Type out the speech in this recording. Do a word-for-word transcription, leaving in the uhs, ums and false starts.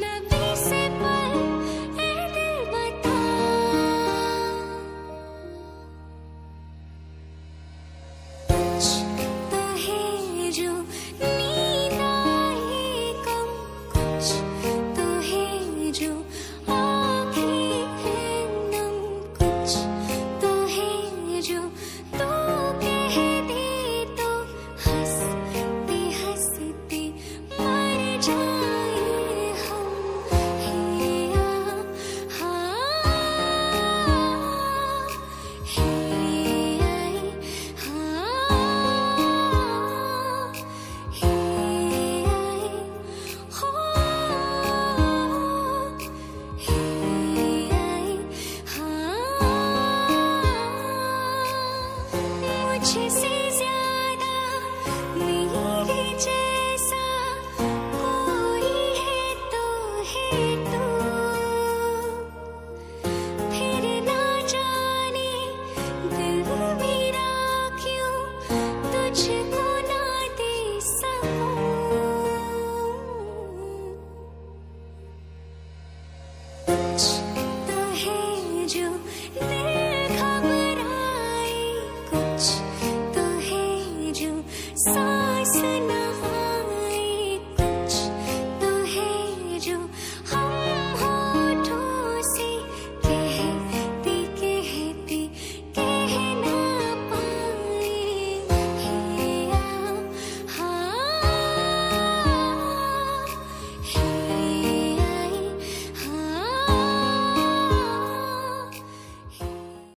लबी से पल ए दिल बता। कुछ तो है जो नींद आए कम, कुछ तो है जो आँखें हैं नम, कुछ तो है जो तू कह दे तो हंसते हंसते मर जाए हम। हे आ हाँ, हे आए हाँ, हे आए हो, हे आए हाँ। मुझसे ज्यादा मेरे जैसा कोई है तो है तू, फिर ना जाने दिल मेरा क्यों तुझको ना दे सकूं। कुछ तो है जो दिल घबराए, कुछ तो है जो